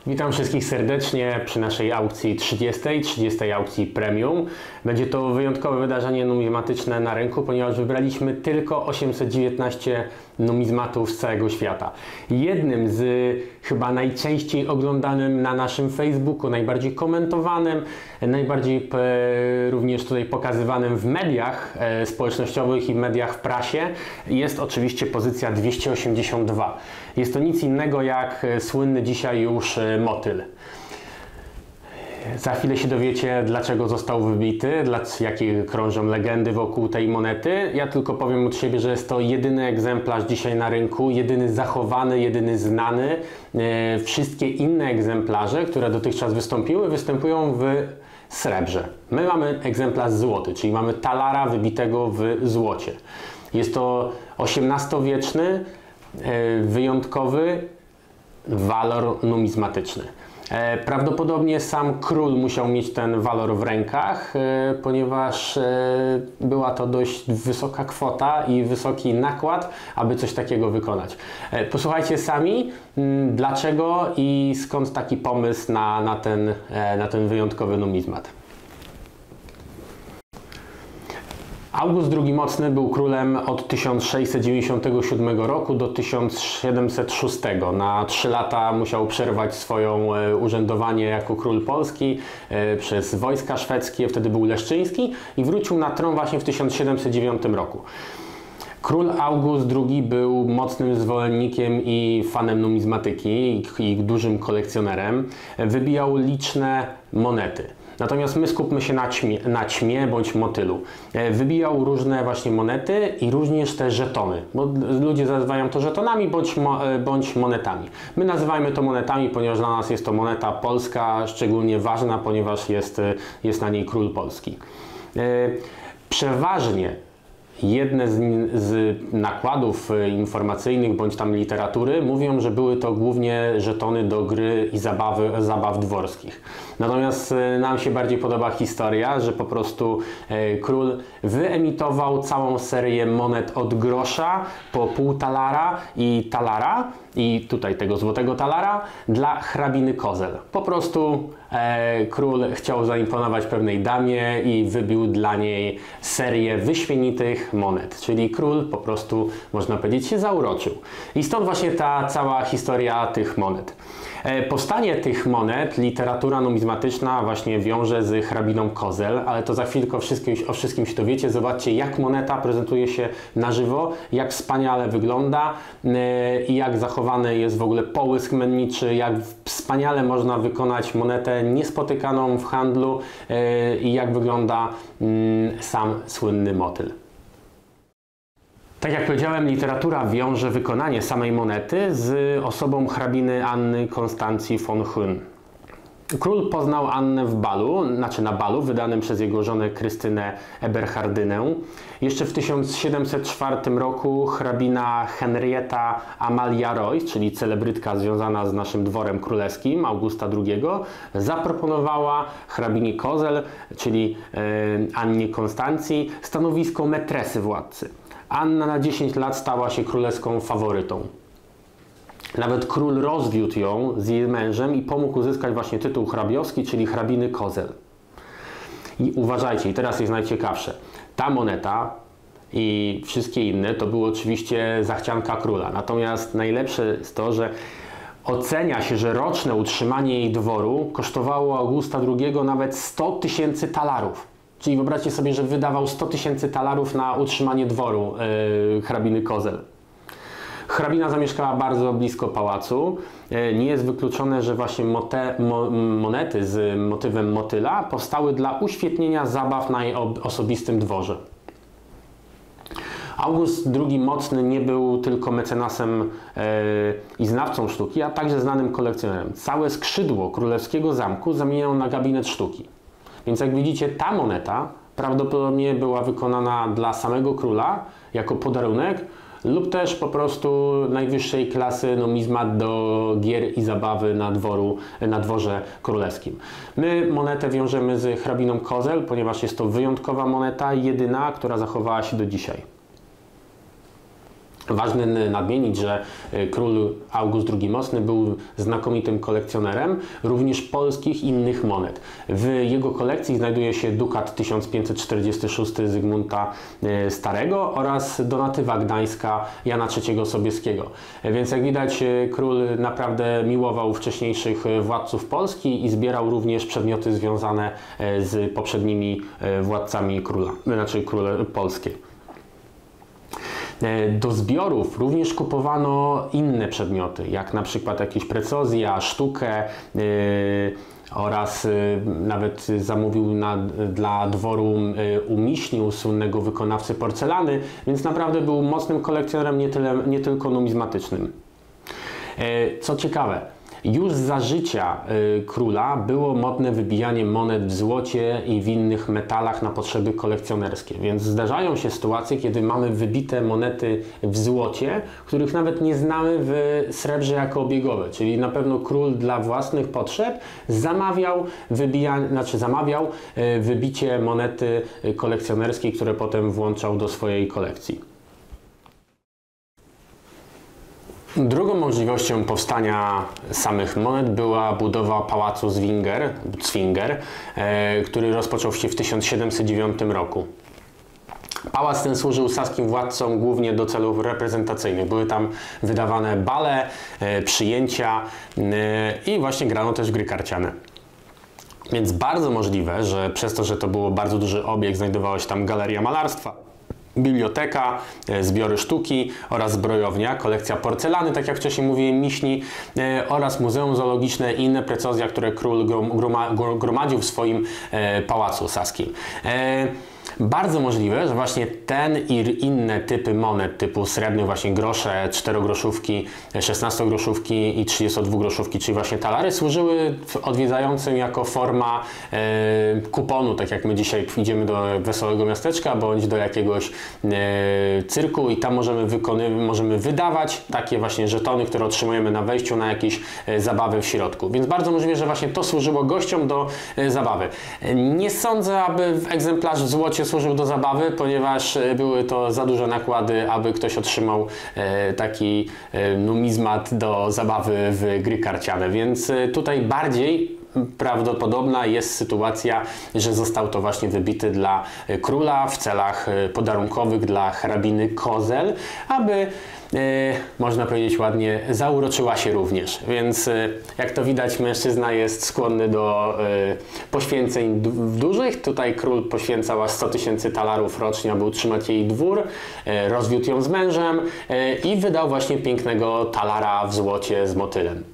Witam wszystkich serdecznie przy naszej aukcji 30 aukcji premium. Będzie to wyjątkowe wydarzenie numizmatyczne na rynku, ponieważ wybraliśmy tylko 819 numizmatów z całego świata. Jednym z chyba najczęściej oglądanym na naszym Facebooku, najbardziej komentowanym, najbardziej również tutaj pokazywanym w mediach społecznościowych i mediach w prasie jest oczywiście pozycja 282. Jest to nic innego jak słynny dzisiaj już motyl. Za chwilę się dowiecie, dlaczego został wybity, jakie krążą legendy wokół tej monety. Ja tylko powiem od siebie, że jest to jedyny egzemplarz dzisiaj na rynku, jedyny zachowany, jedyny znany. Wszystkie inne egzemplarze, które dotychczas wystąpiły, występują w srebrze. My mamy egzemplarz złoty, czyli mamy talara wybitego w złocie. Jest to XVIII-wieczny, wyjątkowy walor numizmatyczny. Prawdopodobnie sam król musiał mieć ten walor w rękach, ponieważ była to dość wysoka kwota i wysoki nakład, aby coś takiego wykonać. Posłuchajcie sami, dlaczego i skąd taki pomysł na ten wyjątkowy numizmat. August II Mocny był królem od 1697 roku do 1706. Na 3 lata musiał przerwać swoje urzędowanie jako król Polski przez wojska szwedzkie, wtedy był Leszczyński i wrócił na tron właśnie w 1709 roku. Król August II był mocnym zwolennikiem i fanem numizmatyki i dużym kolekcjonerem. Wybijał liczne monety. Natomiast my skupmy się na ćmie bądź motylu. Wybijał różne właśnie monety i również te żetony, bo ludzie nazywają to żetonami bądź monetami. My nazywajmy to monetami, ponieważ dla nas jest to moneta polska, szczególnie ważna, ponieważ jest na niej król Polski. Przeważnie jedne z nakładów informacyjnych bądź tam literatury mówią, że były to głównie żetony do gry i zabaw dworskich. Natomiast nam się bardziej podoba historia, że po prostu król wyemitował całą serię monet od grosza po pół talara i talara i tutaj tego złotego talara dla hrabiny Kozel. Po prostu król chciał zaimponować pewnej damie i wybił dla niej serię wyśmienitych monet. Czyli król po prostu, można powiedzieć, się zauroczył. I stąd właśnie ta cała historia tych monet. Powstanie tych monet literatura numizmatyczna właśnie wiąże z hrabiną Kozel, ale to za chwilkę o wszystkim się dowiecie. Zobaczcie, jak moneta prezentuje się na żywo, jak wspaniale wygląda i jak zachowany jest w ogóle połysk menniczy, jak wspaniale można wykonać monetę niespotykaną w handlu i jak wygląda sam słynny motyl. Tak jak powiedziałem, literatura wiąże wykonanie samej monety z osobą hrabiny Anny Konstancji von Hün. Król poznał Annę w balu, na balu wydanym przez jego żonę Krystynę Eberhardynę. Jeszcze w 1704 roku hrabina Henrietta Amalia Royce, czyli celebrytka związana z naszym dworem królewskim Augusta II, zaproponowała hrabinie Kozel, czyli Annie Konstancji, stanowisko metresy władcy. Anna na 10 lat stała się królewską faworytą. Nawet król rozwiódł ją z jej mężem i pomógł uzyskać właśnie tytuł hrabiowski, czyli hrabiny Kozel. I uważajcie, i teraz jest najciekawsze. Ta moneta i wszystkie inne to było oczywiście zachcianka króla. Natomiast najlepsze jest to, że ocenia się, że roczne utrzymanie jej dworu kosztowało Augusta II nawet 100 000 talarów. Czyli wyobraźcie sobie, że wydawał 100 000 talarów na utrzymanie dworu hrabiny Kozel. Hrabina zamieszkała bardzo blisko pałacu. Nie jest wykluczone, że właśnie monety z motywem motyla powstały dla uświetnienia zabaw na jej osobistym dworze. August II Mocny nie był tylko mecenasem i znawcą sztuki, a także znanym kolekcjonerem. Całe skrzydło królewskiego zamku zamieniono na gabinet sztuki. Więc jak widzicie, ta moneta prawdopodobnie była wykonana dla samego króla jako podarunek lub też po prostu najwyższej klasy numizmat do gier i zabawy na dworze królewskim. My monetę wiążemy z hrabiną Kozel, ponieważ jest to wyjątkowa moneta, jedyna, która zachowała się do dzisiaj. Ważne nadmienić, że król August II Mocny był znakomitym kolekcjonerem również polskich innych monet. W jego kolekcji znajduje się dukat 1546 Zygmunta Starego oraz donatywa gdańska Jana III Sobieskiego. Więc jak widać, król naprawdę miłował wcześniejszych władców Polski i zbierał również przedmioty związane z poprzednimi władcami króle polskie. Do zbiorów również kupowano inne przedmioty, jak na przykład jakieś precozja, sztukę oraz nawet zamówił dla dworu u Miśni, u słynnego wykonawcy porcelany, więc naprawdę był mocnym kolekcjonerem, nie tylko numizmatycznym. Co ciekawe, już za życia króla było modne wybijanie monet w złocie i w innych metalach na potrzeby kolekcjonerskie, więc zdarzają się sytuacje, kiedy mamy wybite monety w złocie, których nawet nie znamy w srebrze jako obiegowe, czyli na pewno król dla własnych potrzeb zamawiał wybicie monety kolekcjonerskiej, które potem włączał do swojej kolekcji. Drugą możliwością powstania samych monet była budowa pałacu Zwinger, który rozpoczął się w 1709 roku. Pałac ten służył saskim władcom głównie do celów reprezentacyjnych. Były tam wydawane bale, przyjęcia i właśnie grano też w gry karciane. Więc bardzo możliwe, że przez to, że to był bardzo duży obiekt, znajdowała się tam galeria malarstwa, biblioteka, zbiory sztuki oraz zbrojownia, kolekcja porcelany, tak jak wcześniej mówiłem, Miśni, oraz muzeum zoologiczne i inne precozja, które król gromadził w swoim pałacu saskim. Bardzo możliwe, że właśnie ten i inne typy monet typu srebrnych, właśnie grosze, 4-groszówki, 16-groszówki i 32-groszówki, czyli właśnie talary, służyły odwiedzającym jako forma kuponu, tak jak my dzisiaj idziemy do wesołego miasteczka bądź do jakiegoś cyrku i tam możemy wydawać takie właśnie żetony, które otrzymujemy na wejściu na jakieś zabawy w środku. Więc bardzo możliwe, że właśnie to służyło gościom do zabawy. Nie sądzę, aby egzemplarz w złocie służył do zabawy, ponieważ były to za duże nakłady, aby ktoś otrzymał taki numizmat do zabawy w gry karciane, więc tutaj bardziej prawdopodobna jest sytuacja, że został to właśnie wybity dla króla w celach podarunkowych dla hrabiny Kozel, aby można powiedzieć ładnie, zauroczyła się również. Więc jak to widać, mężczyzna jest skłonny do poświęceń dużych. Tutaj król poświęcał aż 100 000 talarów rocznie, aby utrzymać jej dwór. Rozwiódł ją z mężem i wydał właśnie pięknego talara w złocie z motylem.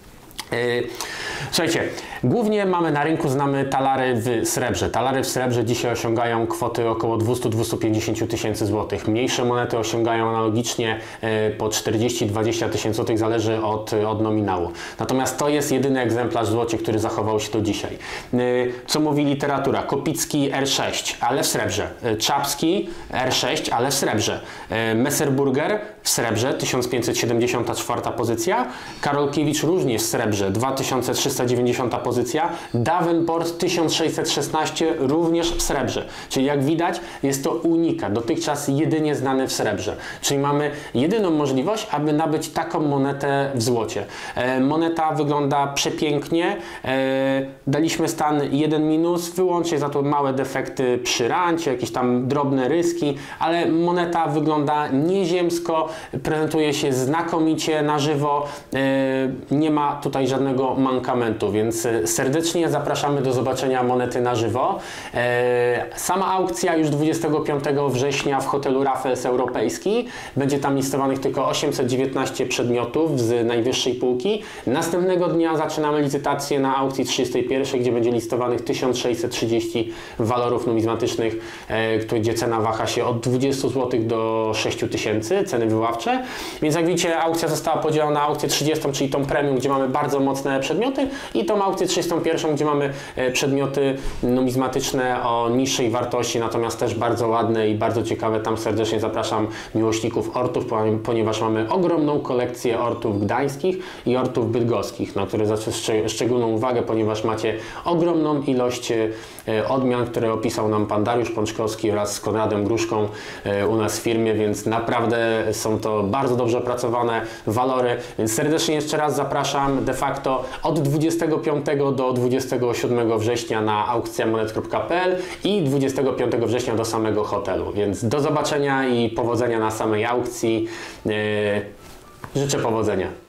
Słuchajcie, głównie na rynku znamy talary w srebrze. Talary w srebrze dzisiaj osiągają kwoty około 200-250 tysięcy złotych. Mniejsze monety osiągają analogicznie po 40-20 tysięcy złotych, zależy od nominału. Natomiast to jest jedyny egzemplarz w złocie, który zachował się do dzisiaj. Co mówi literatura? Kopicki R6, ale w srebrze. Czapski R6, ale w srebrze. Messerburger w srebrze, 1574 pozycja. Karolkiewicz również w srebrze, 2390 pozycja. Davenport 1616 również w srebrze. Czyli jak widać, jest to unikat, dotychczas jedynie znany w srebrze. Czyli mamy jedyną możliwość, aby nabyć taką monetę w złocie. Moneta wygląda przepięknie. Daliśmy stan 1-, wyłącznie za to małe defekty przy rancie, jakieś tam drobne ryski, ale moneta wygląda nieziemsko, prezentuje się znakomicie na żywo, nie ma tutaj żadnego mankamentu, więc serdecznie zapraszamy do zobaczenia monety na żywo. Sama aukcja już 25 września w hotelu Raffles Europejski. Będzie tam listowanych tylko 819 przedmiotów z najwyższej półki. Następnego dnia zaczynamy licytację na aukcji 31, gdzie będzie listowanych 1630 walorów numizmatycznych, gdzie cena waha się od 20 zł do 6000, ceny wyławcze. Więc jak widzicie, aukcja została podzielona na aukcję 30, czyli tą premium, gdzie mamy bardzo bardzo mocne przedmioty i tą aukcję 31, gdzie mamy przedmioty numizmatyczne o niższej wartości, natomiast też bardzo ładne i bardzo ciekawe. Tam serdecznie zapraszam miłośników ortów, ponieważ mamy ogromną kolekcję ortów gdańskich i ortów bydgoskich, na które zwracam szczególną uwagę, ponieważ macie ogromną ilość odmian, które opisał nam pan Dariusz Pączkowski wraz z Konradem Gruszką u nas w firmie, więc naprawdę są to bardzo dobrze opracowane walory, więc serdecznie jeszcze raz zapraszam de facto od 25 do 27 września na aukcjamonet.pl i 25 września do samego hotelu, więc do zobaczenia i powodzenia na samej aukcji. Życzę powodzenia.